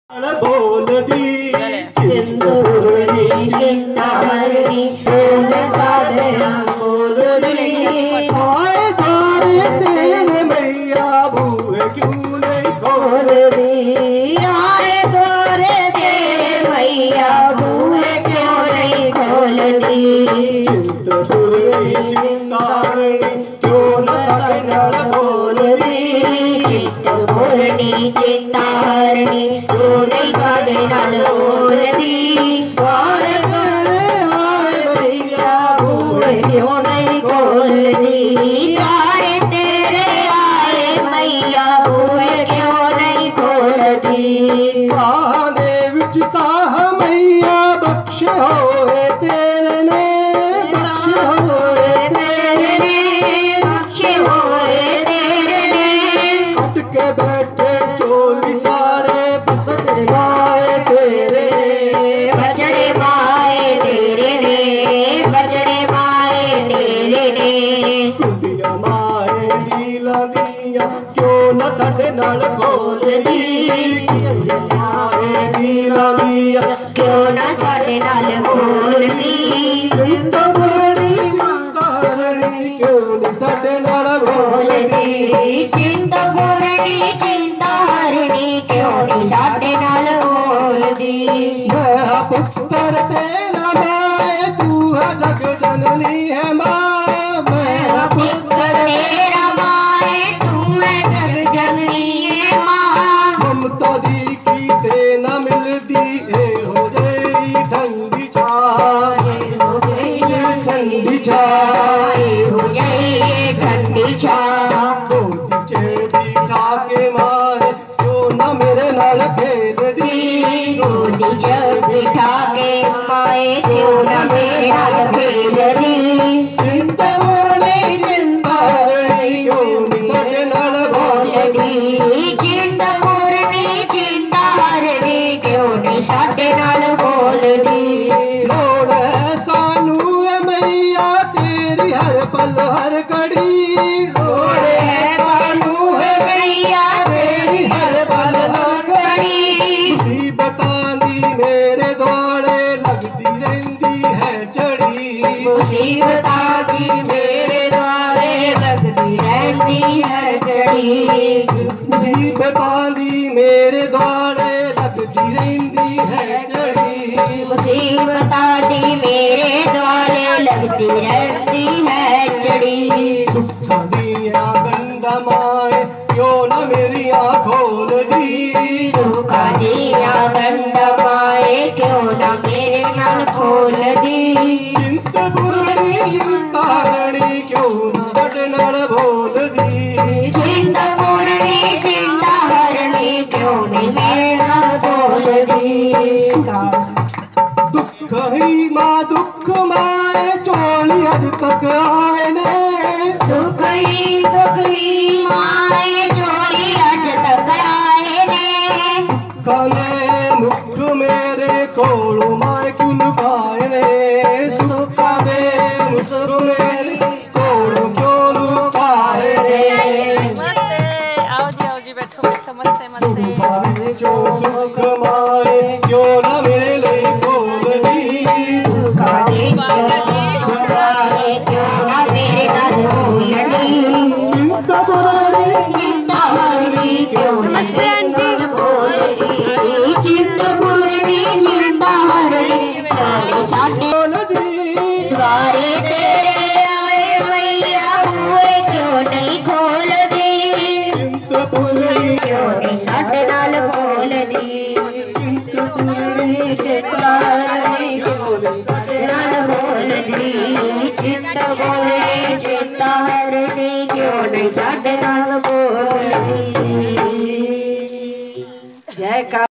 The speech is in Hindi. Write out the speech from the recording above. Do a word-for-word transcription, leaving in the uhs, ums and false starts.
बोल दी चिंतपूर्णी चिंतामणि बोल साधना बोल दी आए सारे तेरे मैया बूहे क्यों नहीं खोल दी आए सारे तेरे मैया बूहे क्यों नहीं खोल दी चिंतपूर्णी चिंतामणि क्यों न सकनड़ बोल दी चिंतपूर्णी चिंतामणि क्यों नहीं खोल दी तारे तेरे आए मैया बूहे क्यों नहीं खोल दी साने विच साह मैया बख्श होए तेरे ने बख्श होए तेरे ने बख्श होए तेरे ने उठ के बैठे चोली सारे बचड़े माए तेरे ने बचड़े माए तेरे ने बचड़े कुंडिया माए लीला दिया क्यों न साडे नाल खोल दी माए लीला दिया क्यों न साडे नाल खोल दी चिंतपूर्णी चिंतामणि क्यों न साडे नाल खोल दी चिंतपूर्णी चिंतामणि क्यों न साडे नाल खोल दी मैं पुत्र तेरा माए तू है जग जननी है माँ ममता दी की ते न मिलती ए हो जाई ठंडी छाए हो जाई ठंडी छाए हो जाई ठंडी छाए गोदी च बिठा के माए क्यों न मेरे नाल खेल दी गोदी च बिठा के माए क्यों न मेरे नाल खेल दी चिंतपूर्णी चिंतामणि क्यों न साडे नाल बोल दी चिंतपूर्णी चिंतामणि क्यों न साडे नाल बोल दी लोड़ है सानू मैया तेरी हर पल हर घड़ी लोड़ है सानू मैया तेरी हर पल हर घड़ी मुसीबतां दी मेरे द्वारे लगदी रहिंदी है चढ़ी मुसीबतां दी मेरे द्वारे लगदी रहंदी है चढ़ी मुसीबतां दी मेरे द्वारे लगदी रहिंदी है चढ़ी मुसीबतां दी मेरे द्वारे लगदी रहंदी है चढ़ी दुखां दियां गंढां माए क्यों न मेरियां खोल दी दुखां दियां गंढां माए क्यों न मेरे नाल खोल दी चिंतपूर्णी चिंतामणि क्यों न साडे नाल बोल दी चिंतपूर्णी चिंतामणि क्यों न मेरे नाल बोल दी दुख ही माँ दुख माए चोली अज तक आए ने दुख ही दुख ही माए चोली अज तक आए ने सुखाने मुख मेरे कोलों माए क्यों लुकाए ने सुखा दे मुख मेरे कोलों क्यों लुकाए ने मस्ते आओ जी आओ जी बैठो बैठो मस्ते मस्ते जो सुख माए क्यों न मेरे लिए खोल दी सुखाने क्यों न मेरे नाल खोल दी चिंतपूर्णी चिंतामणि क्यों न मेरे खोल दी चिंतपूर्णी चिंतामणि खोल दी द्वारे तेरे आए मैया बूहे क्यों नहीं खोल दी चिंतपूर्णी क्यों नहीं साडे नाल खोल दी चिंतपूर्णी चिंतामणि क्यों नहीं साडे नाल खोल दी चिंतपूर्णी चिंतामणि क्यों नहीं साडे नाल खोल दी जय का